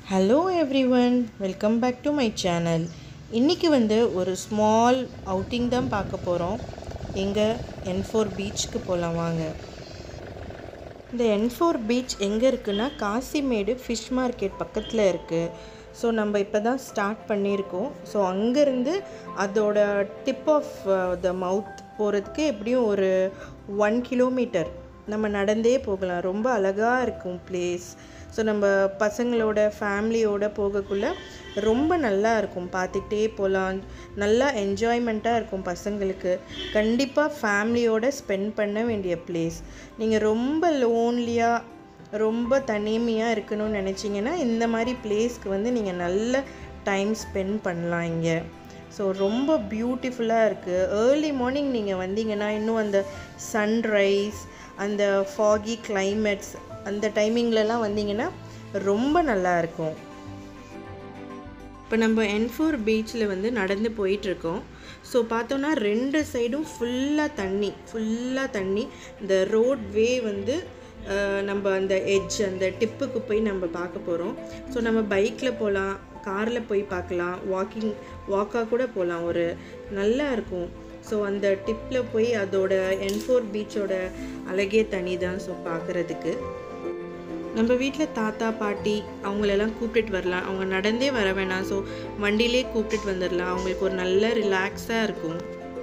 Hello everyone, welcome back to my channel. இன்றைக்கி ஒரு small outing தான் பார்க்க போகிறோம். எங்கே N4 பீச்சுக்கு போகலாம் வாங்க. இந்த N4 பீச் எங்கே இருக்குன்னா காசிமேடு ஃபிஷ் மார்க்கெட் பக்கத்தில் இருக்குது. ஸோ நம்ம இப்போ தான் ஸ்டார்ட் பண்ணியிருக்கோம். ஸோ அங்கேருந்து அதோட டிப் ஆஃப் த மவுத் போகிறதுக்கு எப்படியும் ஒரு 1 கிலோமீட்டர் நம்ம நடந்தே போகலாம். ரொம்ப அழகாக இருக்கும் பிளேஸ். ஸோ நம்ம பசங்களோட ஃபேமிலியோடு போகக்குள்ளே ரொம்ப நல்லா இருக்கும். பார்த்துக்கிட்டே போகலாம். நல்லா என்ஜாய்மெண்ட்டாக இருக்கும் பசங்களுக்கு. கண்டிப்பாக ஃபேமிலியோடு ஸ்பெண்ட் பண்ண வேண்டிய பிளேஸ். நீங்கள் ரொம்ப லோன்லியாக ரொம்ப தனிமையாக இருக்கணும்னு நினச்சிங்கன்னா இந்த மாதிரி பிளேஸ்க்கு நீங்கள் நல்ல டைம் ஸ்பெண்ட் பண்ணலாம் இங்கே. ஸோ ரொம்ப பியூட்டிஃபுல்லாக இருக்குது. ஏர்லி மார்னிங் நீங்கள் வந்தீங்கன்னா இன்னும் அந்த சன்ரைஸ், அந்த ஃபாகி கிளைமேட்ஸ், அந்த டைமிங்லலாம் வந்தீங்கன்னா ரொம்ப நல்லாயிருக்கும். இப்போ நம்ம N4 பீச்சில் நடந்து போயிட்டுருக்கோம். ஸோ பார்த்தோன்னா 2 சைடும் ஃபுல்லாக தண்ணி. இந்த ரோட்வே நம்ம அந்த எட்ஜ், அந்த டிப்புக்கு போய் நம்ம பார்க்க போகிறோம். ஸோ நம்ம பைக்கில் போகலாம், காரில் போய் பார்க்கலாம், வாக்காக கூட போகலாம். ஒரு நல்லா இருக்கும். ஸோ அந்த டிப்பில் போய் அதோட N4 பீச்சோட அழகே தனி தான். ஸோ பார்க்குறதுக்கு நம்ம வீட்டில் தாத்தா பாட்டி அவங்களெல்லாம் கூப்பிட்டுட்டு வரலாம். அவங்க நடந்தே வர வேணாம். ஸோ வண்டியிலே கூப்பிட்டுட்டு வந்துடலாம். அவங்களுக்கு ஒரு நல்ல ரிலாக்ஸாக இருக்கும்.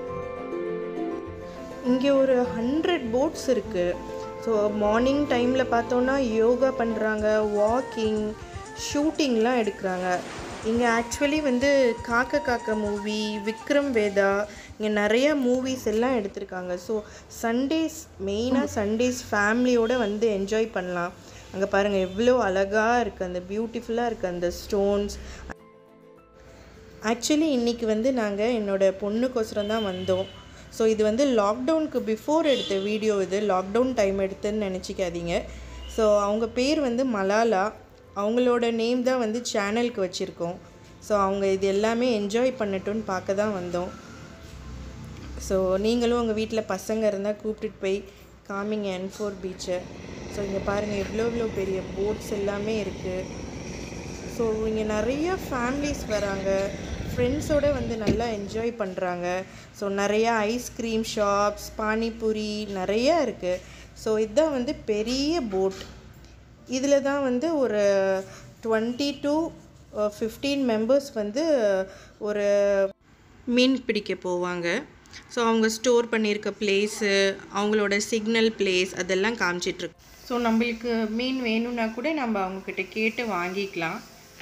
இங்கே ஒரு 100 போட்ஸ் இருக்குது. ஸோ மார்னிங் டைமில் பார்த்தோன்னா யோகா பண்ணுறாங்க, வாக்கிங், ஷூட்டிங்லாம் எடுக்கிறாங்க. இங்கே ஆக்சுவலி காக்க மூவி, விக்ரம் வேதா, இங்கே நிறைய மூவிஸ் எல்லாம் எடுத்திருக்காங்க. ஸோ மெயினாக சண்டேஸ் ஃபேமிலியோடு என்ஜாய் பண்ணலாம். அங்கே பாருங்கள் எவ்வளோ அழகாக இருக்குது, அந்த பியூட்டிஃபுல்லாக இருக்குது அந்த ஸ்டோன்ஸ். ஆக்சுவலி இன்றைக்கி நாங்கள் என்னோடய பொண்ணுக்கோசரம் தான் வந்தோம். ஸோ இது லாக்டவுனுக்கு பிஃபோர் எடுத்த வீடியோ. இது லாக்டவுன் டைம் எடுத்துன்னு நினச்சிக்காதீங்க. ஸோ அவங்க பேர் மலாலா. அவங்களோட நேம் தான் சேனலுக்கு வச்சுருக்கோம். ஸோ அவங்க இது எல்லாமே என்ஜாய் பண்ணட்டும்னு பார்க்க தான் வந்தோம். ஸோ நீங்களும் உங்கள் வீட்டில் பசங்க இருந்தால் கூப்பிட்டுட்டு போய் காமிங்க N4 பீச்சை. ஸோ இங்கே பாருங்கள் எவ்வளோ பெரிய போட்ஸ் எல்லாமே இருக்குது. ஸோ இங்கே நிறைய ஃபேமிலிஸ் வராங்க, ஃப்ரெண்ட்ஸோடு நல்லா என்ஜாய் பண்ணுறாங்க. ஸோ நிறையா ஐஸ்கிரீம் ஷாப்ஸ், பானிபூரி நிறையா இருக்குது. ஸோ இதுதான் பெரிய போட். இதில் தான் ஒரு 20 to 15 மெம்பர்ஸ் ஒரு மீன் பிடிக்க போவாங்க. ஸோ அவங்க ஸ்டோர் பண்ணியிருக்க பிளேஸு, அவங்களோட சிக்னல் பிளேஸ் அதெல்லாம் காமிச்சிட்ருக்கு. ஸோ நம்மளுக்கு மீன் வேணும்னா கூட நம்ம அவங்கக்கிட்ட கேட்டு வாங்கிக்கலாம்.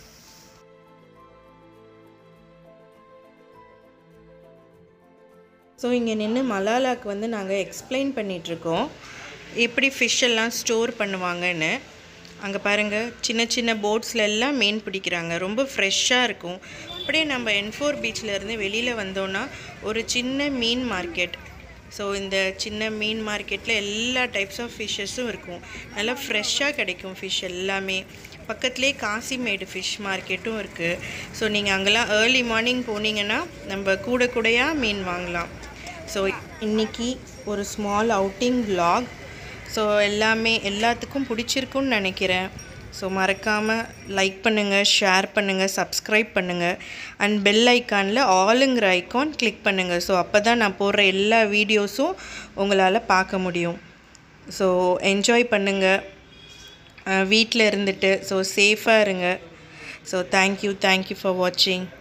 ஸோ இங்கே நின்று மலாலாவுக்கு நாங்கள் எக்ஸ்பிளைன் பண்ணிகிட்ருக்கோம் எப்படி ஃபிஷ் எல்லாம் ஸ்டோர் பண்ணுவாங்கன்னு. அங்கே பாருங்கள் சின்ன சின்ன போட்ஸில் எல்லாம் மீன் பிடிக்கிறாங்க. ரொம்ப ஃப்ரெஷ்ஷாக இருக்கும். அப்படியே நம்ம N4 பீச்சிலேருந்து வெளியில் வந்தோன்னா ஒரு சின்ன மீன் மார்க்கெட். ஸோ இந்த சின்ன மீன் மார்க்கெட்டில் எல்லா டைப்ஸ் ஆஃப் ஃபிஷ்ஷஸும் இருக்கும். நல்லா ஃப்ரெஷ்ஷாக கிடைக்கும் ஃபிஷ் எல்லாமே. பக்கத்துலேயே காசிமேடு ஃபிஷ் மார்க்கெட்டும் இருக்குது. ஸோ நீங்கள் அங்கெல்லாம் ஏர்லி மார்னிங் போனீங்கன்னா நம்ம கூடையாக மீன் வாங்கலாம். ஸோ இன்றைக்கி ஒரு ஸ்மால் அவுட்டிங் vlog. ஸோ எல்லாத்துக்கும் பிடிச்சிருக்குன்னு நினைக்கிறேன். ஸோ மறக்காமல் லைக் பண்ணுங்கள், ஷேர் பண்ணுங்கள், சப்ஸ்கிரைப் பண்ணுங்கள். அண்ட் பெல் ஐக்கானில் ஆளுங்கிற ஐக்கான் கிளிக் பண்ணுங்கள். ஸோ அப்போ தான் நான் போடுற எல்லா வீடியோஸும் உங்களால் பார்க்க முடியும். ஸோ என்ஜாய் பண்ணுங்கள் வீட்டில் இருந்துட்டு. ஸோ சேஃபாக இருங்க. ஸோ தேங்க்யூ ஃபார் வாட்சிங்.